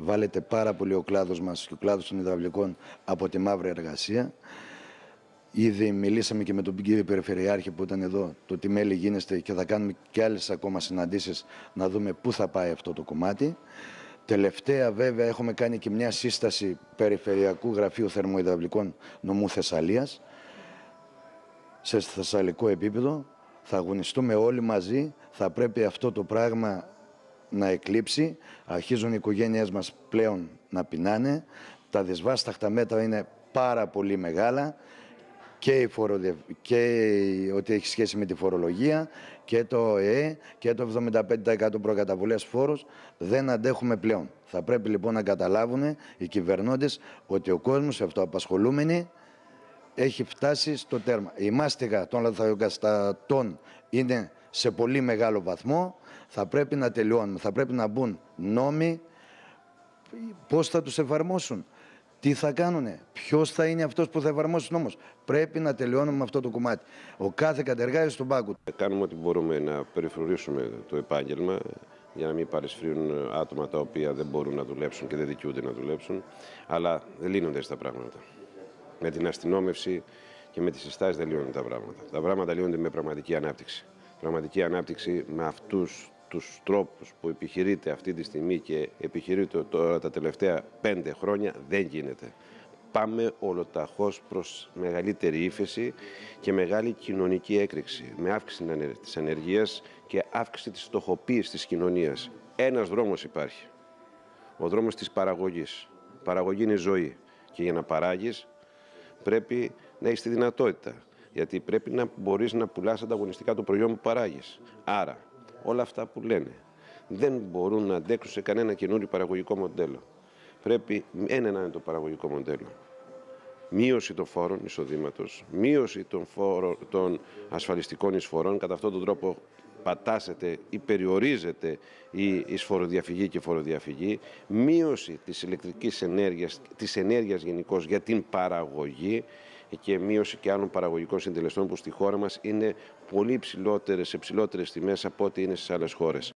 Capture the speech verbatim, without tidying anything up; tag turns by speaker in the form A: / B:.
A: βάλετε πάρα πολύ ο κλάδος μας και ο κλάδος των υδραυλικών από τη μαύρη εργασία. Ήδη μιλήσαμε και με τον κύριο Περιφερειάρχη που ήταν εδώ, το τι μέλη γίνεστε, και θα κάνουμε και άλλες ακόμα συναντήσεις να δούμε πού θα πάει αυτό το κομμάτι. Τελευταία βέβαια έχουμε κάνει και μια σύσταση Περιφερειακού Γραφείου Θερμοϊδραυλικών νομού Θεσσαλίας σε θεσσαλικό επίπεδο. Θα αγωνιστούμε όλοι μαζί, θα πρέπει αυτό το πράγμα να εκλείψει. Αρχίζουν οι οικογένειές μας πλέον να πεινάνε, τα δυσβάσταχτα μέτρα είναι πάρα πολύ μεγάλα, και, η φοροδε... και ό,τι έχει σχέση με τη φορολογία και το ΕΕ και το εβδομήντα πέντε τοις εκατό προκαταβολές φόρους. Δεν αντέχουμε πλέον. Θα πρέπει λοιπόν να καταλάβουν οι κυβερνώντες ότι ο κόσμος, οι αυτοαπασχολούμενοι, έχει φτάσει στο τέρμα. Η μάστιγα των λαθροκαστατών είναι σε πολύ μεγάλο βαθμό. Θα πρέπει να τελειώνουμε. Θα πρέπει να μπουν νόμοι. Πώς θα τους εφαρμόσουν, τι θα κάνουνε, ποιος θα είναι αυτός που θα εφαρμόσει τους νόμους. Πρέπει να τελειώνουμε με αυτό το κομμάτι. Ο κάθε κατεργάζης στον πάγκο.
B: Κάνουμε ό,τι μπορούμε να περιφρουρήσουμε το επάγγελμα για να μην παρισφρίουν άτομα τα οποία δεν μπορούν να δουλέψουν και δεν δικαιούνται να δουλέψουν. Αλλά δεν λύνονται έτσι τα πράγματα. Με την αστυνόμευση και με τις συστάσεις δεν λύνονται τα πράγματα. Τα πράγματα λύνονται με πραγματική ανάπτυξη. Πραγματική ανάπτυξη με αυτούς τους τρόπους που επιχειρείται αυτή τη στιγμή και επιχειρείται τώρα τα τελευταία πέντε χρόνια δεν γίνεται. Πάμε ολοταχώς προς μεγαλύτερη ύφεση και μεγάλη κοινωνική έκρηξη, με αύξηση της ανεργίας και αύξηση της φτωχοποίησης της κοινωνίας. Ένας δρόμος υπάρχει, ο δρόμος της παραγωγής. Η παραγωγή είναι η ζωή και για να παράγεις πρέπει να έχεις τη δυνατότητα, γιατί πρέπει να μπορείς να πουλάς ανταγωνιστικά το προϊόν που παράγεις. Άρα, όλα αυτά που λένε δεν μπορούν να αντέξουν σε κανένα καινούριο παραγωγικό μοντέλο. Πρέπει ένα να είναι το παραγωγικό μοντέλο. Μείωση των φόρων εισοδήματος, μείωση των, φόρων, των ασφαλιστικών εισφορών. Κατά αυτόν τον τρόπο πατάσσεται ή περιορίζεται η εισφοροδιαφυγή και φοροδιαφυγή. Μείωση της ηλεκτρικής ενέργειας, της ενέργειας γενικώς για την παραγωγή και μείωση και άλλων παραγωγικών συντελεστών που στη χώρα μας είναι πολύ υψηλότερες, σε υψηλότερες τιμές από ό,τι είναι στις άλλες χώρες.